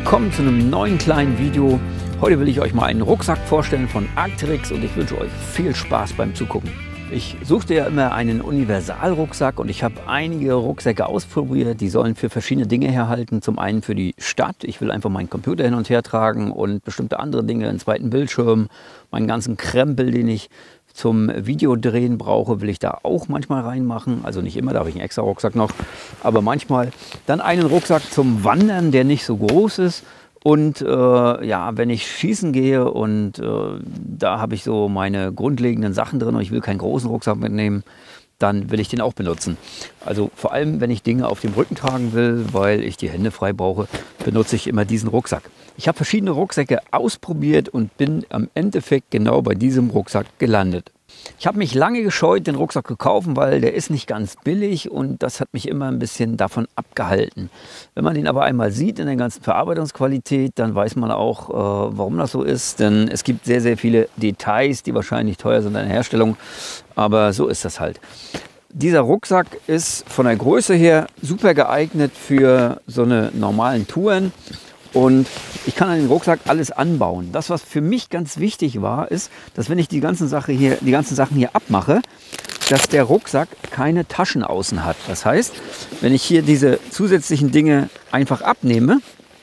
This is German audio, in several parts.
willkommen zu einem neuen kleinen Video. Heute will ich euch mal einen Rucksack vorstellen von Arc'teryx und ich wünsche euch viel Spaß beim Zugucken. Ich suchte ja immer einen Universalrucksack und ich habe einige Rucksäcke ausprobiert. Die sollen für verschiedene Dinge herhalten. Zum einen für die Stadt. Ich will einfach meinen Computer hin und her tragen und bestimmte andere Dinge, einen zweiten Bildschirm, meinen ganzen Krempel, den ich zum Videodrehen brauche, will ich da auch manchmal reinmachen. Also nicht immer, da habe ich einen extra Rucksack noch. Aber manchmal dann einen Rucksack zum Wandern, der nicht so groß ist. Und ja, wenn ich schießen gehe und da habe ich so meine grundlegenden Sachen drin und ich will keinen großen Rucksack mitnehmen, dann will ich den auch benutzen. Also vor allem, wenn ich Dinge auf dem Rücken tragen will, weil ich die Hände frei brauche, benutze ich immer diesen Rucksack. Ich habe verschiedene Rucksäcke ausprobiert und bin am Endeffekt genau bei diesem Rucksack gelandet. Ich habe mich lange gescheut, den Rucksack zu kaufen, weil der ist nicht ganz billig und das hat mich immer ein bisschen davon abgehalten. Wenn man den aber einmal sieht in der ganzen Verarbeitungsqualität, dann weiß man auch, warum das so ist. Denn es gibt sehr, sehr viele Details, die wahrscheinlich teuer sind in der Herstellung, aber so ist das halt. Dieser Rucksack ist von der Größe her super geeignet für so eine normalen Touren. Und ich kann an den Rucksack alles anbauen. Das, was für mich ganz wichtig war, ist, dass wenn ich die ganzen Sachen hier abmache, dass der Rucksack keine Taschen außen hat. Das heißt, wenn ich hier diese zusätzlichen Dinge einfach abnehme,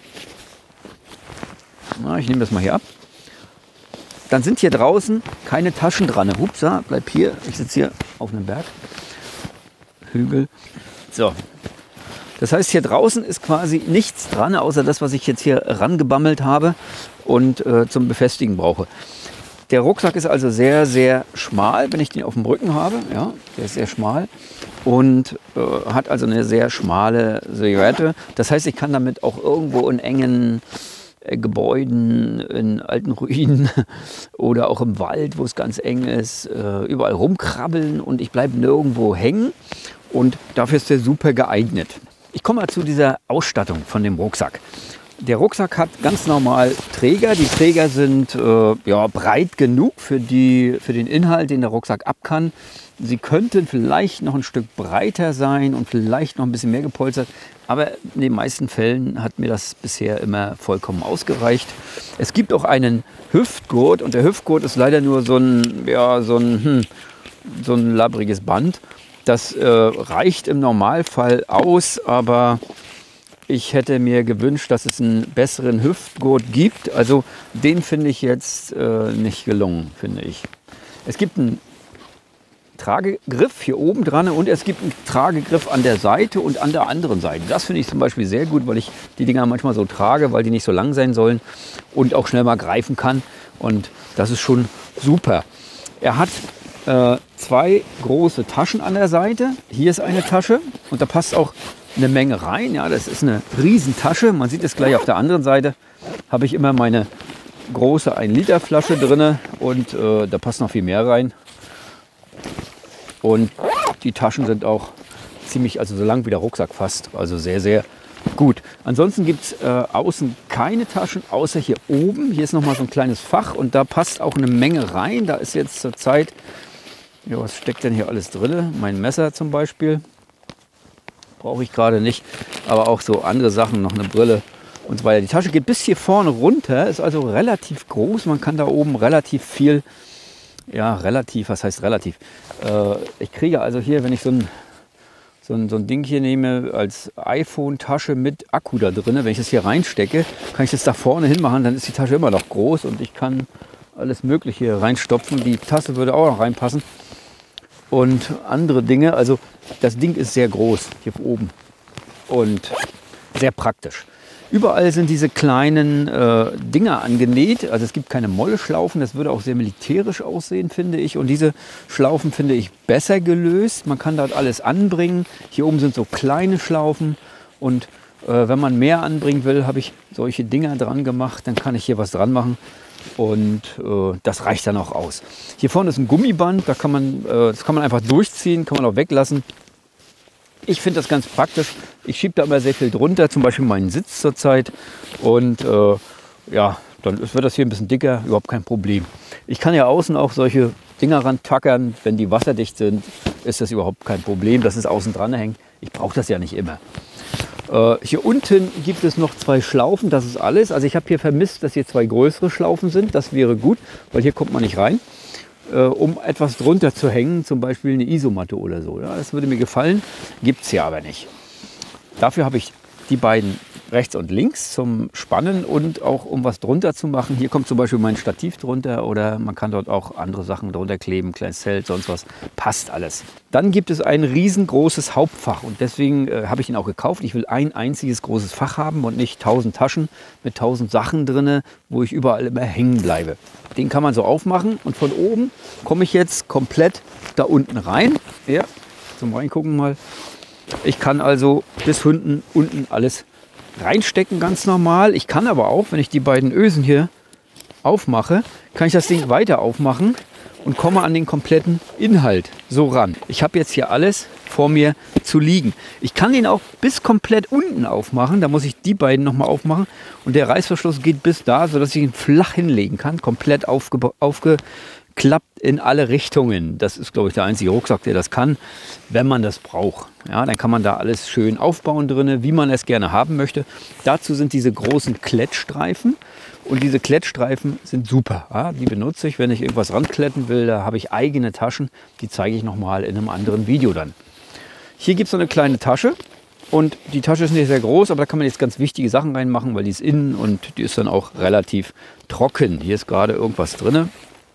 ich nehme das mal hier ab, dann sind hier draußen keine Taschen dran. Hupsa, bleib hier, ich sitze hier auf einem Berg, Hügel. So. Das heißt, hier draußen ist quasi nichts dran, außer das, was ich jetzt hier rangebammelt habe und zum Befestigen brauche. Der Rucksack ist also sehr, sehr schmal, wenn ich den auf dem Rücken habe. Ja, der ist sehr schmal und hat also eine sehr schmale Silhouette. Das heißt, ich kann damit auch irgendwo in engen Gebäuden, in alten Ruinen oder auch im Wald, wo es ganz eng ist, überall rumkrabbeln und ich bleibe nirgendwo hängen. Und dafür ist der super geeignet. Ich komme mal zu dieser Ausstattung von dem Rucksack. Der Rucksack hat ganz normal Träger. Die Träger sind ja, breit genug für den Inhalt, den der Rucksack ab kann. Sie könnten vielleicht noch ein Stück breiter sein und vielleicht noch ein bisschen mehr gepolstert. Aber in den meisten Fällen hat mir das bisher immer vollkommen ausgereicht. Es gibt auch einen Hüftgurt und der Hüftgurt ist leider nur so ein labbriges Band. Das reicht im Normalfall aus, aber ich hätte mir gewünscht, dass es einen besseren Hüftgurt gibt. Also den finde ich jetzt nicht gelungen, finde ich. Es gibt einen Tragegriff hier oben dran und es gibt einen Tragegriff an der Seite und an der anderen Seite. Das finde ich zum Beispiel sehr gut, weil ich die Dinger manchmal so trage, weil die nicht so lang sein sollen und auch schnell mal greifen kann. Und das ist schon super. Er hat zwei große Taschen an der Seite. Hier ist eine Tasche und da passt auch eine Menge rein. Ja, das ist eine Riesentasche. Man sieht es gleich auf der anderen Seite. Habe ich immer meine große 1-Liter Flasche drin und da passt noch viel mehr rein. Und die Taschen sind auch ziemlich, also so lang wie der Rucksack fast. Also sehr, sehr gut. Ansonsten gibt es außen keine Taschen, außer hier oben. Hier ist noch mal so ein kleines Fach und da passt auch eine Menge rein. Da ist jetzt zur Zeit, ja, was steckt denn hier alles drin? Mein Messer zum Beispiel. Brauche ich gerade nicht. Aber auch so andere Sachen, noch eine Brille und so weiter. Die Tasche geht bis hier vorne runter, ist also relativ groß. Man kann da oben relativ viel, ja, relativ, was heißt relativ? Ich kriege also hier, wenn ich so ein Ding hier nehme als iPhone-Tasche mit Akku da drin, wenn ich das hier reinstecke, kann ich das da vorne hin machen, dann ist die Tasche immer noch groß und ich kann alles Mögliche hier reinstopfen. Die Tasse würde auch noch reinpassen und andere Dinge. Also das Ding ist sehr groß hier oben und sehr praktisch. Überall sind diese kleinen Dinger angenäht. Also es gibt keine Molle-Schlaufen. Das würde auch sehr militärisch aussehen, finde ich. Und diese Schlaufen finde ich besser gelöst. Man kann dort alles anbringen. Hier oben sind so kleine Schlaufen. Und wenn man mehr anbringen will, habe ich solche Dinger dran gemacht. Dann kann ich hier was dran machen. Und das reicht dann auch aus. Hier vorne ist ein Gummiband. Das kann man einfach durchziehen, kann man auch weglassen. Ich finde das ganz praktisch. Ich schiebe da immer sehr viel drunter, zum Beispiel meinen Sitz zurzeit. Und ja, dann wird das hier ein bisschen dicker, überhaupt kein Problem. Ich kann ja außen auch solche Dinger rantackern. Wenn die wasserdicht sind, ist das überhaupt kein Problem, dass es außen dran hängt. Ich brauche das ja nicht immer. Hier unten gibt es noch 2 Schlaufen, das ist alles. Also ich habe hier vermisst, dass hier 2 größere Schlaufen sind. Das wäre gut, weil hier kommt man nicht rein. Um etwas drunter zu hängen, zum Beispiel eine Isomatte oder so. Ja, das würde mir gefallen, gibt es hier aber nicht. Dafür habe ich die beiden rechts und links zum Spannen und auch um was drunter zu machen. Hier kommt zum Beispiel mein Stativ drunter oder man kann dort auch andere Sachen drunter kleben, kleines Zelt, sonst was. Passt alles. Dann gibt es ein riesengroßes Hauptfach und deswegen habe ich ihn auch gekauft. Ich will ein einziges großes Fach haben und nicht 1000 Taschen mit 1000 Sachen drin, wo ich überall immer hängen bleibe. Den kann man so aufmachen und von oben komme ich jetzt komplett da unten rein. Ja, zum Reingucken mal. Ich kann also bis unten alles reinstecken, ganz normal. Ich kann aber auch, wenn ich die beiden Ösen hier aufmache, kann ich das Ding weiter aufmachen und komme an den kompletten Inhalt so ran. Ich habe jetzt hier alles vor mir zu liegen. Ich kann den auch bis komplett unten aufmachen. Da muss ich die beiden nochmal aufmachen. Und der Reißverschluss geht bis da, sodass ich ihn flach hinlegen kann. Komplett aufgeklappt in alle Richtungen. Das ist, glaube ich, der einzige Rucksack, der das kann, wenn man das braucht. Ja, dann kann man da alles schön aufbauen drin, wie man es gerne haben möchte. Dazu sind diese großen Klettstreifen. Und diese Klettstreifen sind super. Ja, die benutze ich, wenn ich irgendwas rankletten will. Da habe ich eigene Taschen. Die zeige ich nochmal in einem anderen Video dann. Hier gibt es so eine kleine Tasche. Und die Tasche ist nicht sehr groß, aber da kann man jetzt ganz wichtige Sachen reinmachen, weil die ist innen und die ist dann auch relativ trocken. Hier ist gerade irgendwas drin.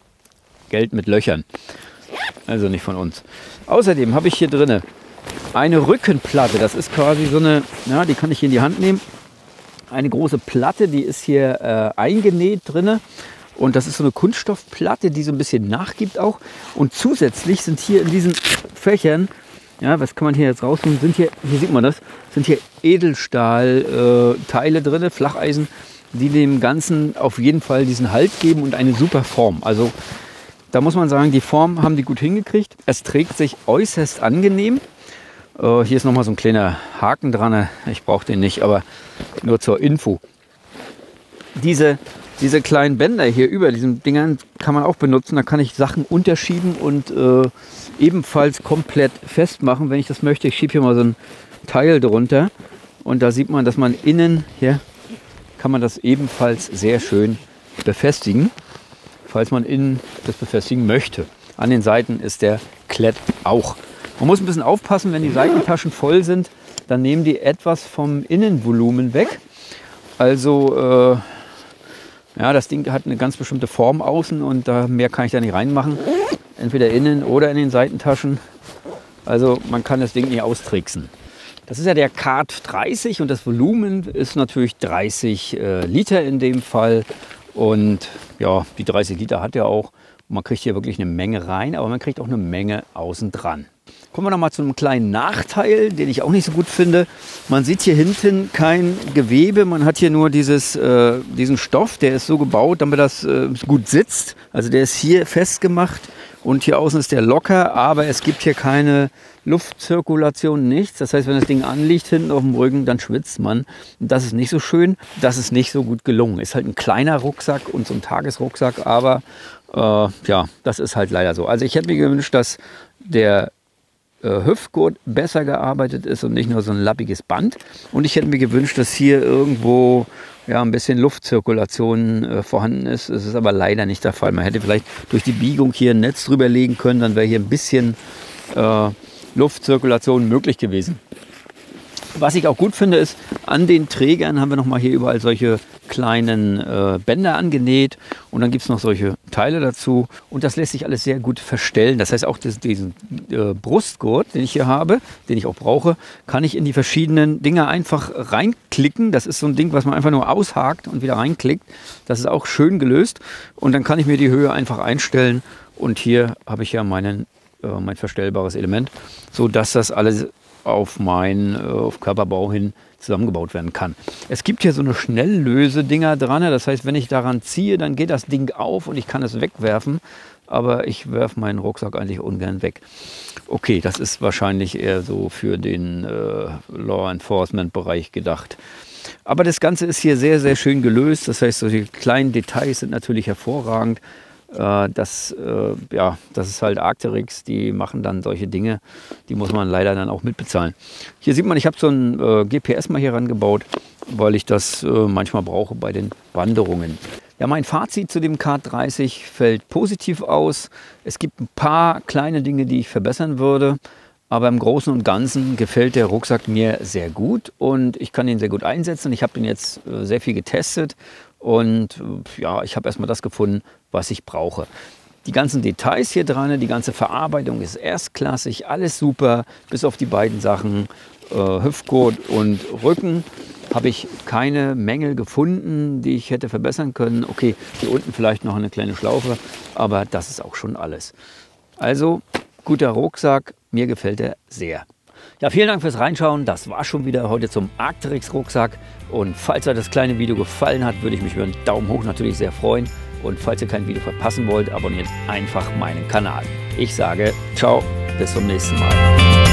Geld mit Löchern. Also nicht von uns. Außerdem habe ich hier drin eine Rückenplatte. Das ist quasi so eine, ja, die kann ich hier in die Hand nehmen. Eine große Platte, die ist hier eingenäht drin. Und das ist so eine Kunststoffplatte, die so ein bisschen nachgibt auch. Und zusätzlich sind hier in diesen Fächern, ja, was kann man hier jetzt rausnehmen, sind hier sieht man das, sind hier Edelstahl-Teile drin, Flacheisen, die dem Ganzen auf jeden Fall diesen Halt geben und eine super Form. Also da muss man sagen, die Form haben die gut hingekriegt. Es trägt sich äußerst angenehm. Hier ist nochmal so ein kleiner Haken dran. Ich brauche den nicht, aber nur zur Info. Diese kleinen Bänder hier über diesen Dingern kann man auch benutzen. Da kann ich Sachen unterschieben und ebenfalls komplett festmachen, wenn ich das möchte. Ich schiebe hier mal so ein Teil drunter. Und da sieht man, dass man innen, hier kann man das ebenfalls sehr schön befestigen, falls man innen das befestigen möchte. An den Seiten ist der Klett auch. Man muss ein bisschen aufpassen, wenn die Seitentaschen voll sind, dann nehmen die etwas vom Innenvolumen weg. Also ja, das Ding hat eine ganz bestimmte Form außen und mehr kann ich da nicht reinmachen. Entweder innen oder in den Seitentaschen. Also man kann das Ding nicht austricksen. Das ist ja der Kart 30 und das Volumen ist natürlich 30 Liter in dem Fall. Und ja, die 30 Liter hat er auch. Man kriegt hier wirklich eine Menge rein, aber man kriegt auch eine Menge außen dran. Kommen wir noch mal zu einem kleinen Nachteil, den ich auch nicht so gut finde. Man sieht hier hinten kein Gewebe. Man hat hier nur diesen Stoff, der ist so gebaut, damit das gut sitzt. Also der ist hier festgemacht und hier außen ist der locker, aber es gibt hier keine Luftzirkulation, nichts. Das heißt, wenn das Ding anliegt hinten auf dem Rücken, dann schwitzt man. Und das ist nicht so schön, das ist nicht so gut gelungen. Ist halt ein kleiner Rucksack und so ein Tagesrucksack, aber ja, das ist halt leider so. Also ich hätte mir gewünscht, dass der Hüftgurt besser gearbeitet ist und nicht nur so ein lappiges Band. Und ich hätte mir gewünscht, dass hier irgendwo ja, ein bisschen Luftzirkulation vorhanden ist. Das ist aber leider nicht der Fall. Man hätte vielleicht durch die Biegung hier ein Netz drüber legen können, dann wäre hier ein bisschen Luftzirkulation möglich gewesen. Was ich auch gut finde, ist, an den Trägern haben wir nochmal hier überall solche kleinen Bänder angenäht und dann gibt es noch solche Teile dazu und das lässt sich alles sehr gut verstellen. Das heißt auch diesen Brustgurt, den ich hier habe, den ich auch brauche, kann ich in die verschiedenen Dinger einfach reinklicken. Das ist so ein Ding, was man einfach nur aushakt und wieder reinklickt. Das ist auch schön gelöst und dann kann ich mir die Höhe einfach einstellen und hier habe ich ja mein verstellbares Element, sodass das alles auf Körperbau hin zusammengebaut werden kann. Es gibt hier so eine Schnelllöse-Dinger dran. Das heißt, wenn ich daran ziehe, dann geht das Ding auf und ich kann es wegwerfen. Aber ich werfe meinen Rucksack eigentlich ungern weg. Okay, das ist wahrscheinlich eher so für den Law Enforcement-Bereich gedacht. Aber das Ganze ist hier sehr, sehr schön gelöst. Das heißt, solche kleinen Details sind natürlich hervorragend. Das ist halt Arc'teryx, die machen dann solche Dinge, die muss man leider dann auch mitbezahlen. Hier sieht man, ich habe so ein GPS mal hier rangebaut, weil ich das manchmal brauche bei den Wanderungen. Ja, mein Fazit zu dem Kart30 fällt positiv aus. Es gibt ein paar kleine Dinge, die ich verbessern würde. Aber im Großen und Ganzen gefällt der Rucksack mir sehr gut und ich kann ihn sehr gut einsetzen. Ich habe den jetzt sehr viel getestet und ja, ich habe erstmal das gefunden, was ich brauche. Die ganzen Details hier dran, die ganze Verarbeitung ist erstklassig, alles super, bis auf die beiden Sachen Hüftgurt und Rücken habe ich keine Mängel gefunden, die ich hätte verbessern können. Okay, hier unten vielleicht noch eine kleine Schlaufe, aber das ist auch schon alles. Also guter Rucksack, mir gefällt er sehr. Ja, vielen Dank fürs Reinschauen. Das war schon wieder heute zum Arc'teryx Rucksack. Und falls euch das kleine Video gefallen hat, würde ich mich über einen Daumen hoch natürlich sehr freuen. Und falls ihr kein Video verpassen wollt, abonniert einfach meinen Kanal. Ich sage ciao, bis zum nächsten Mal.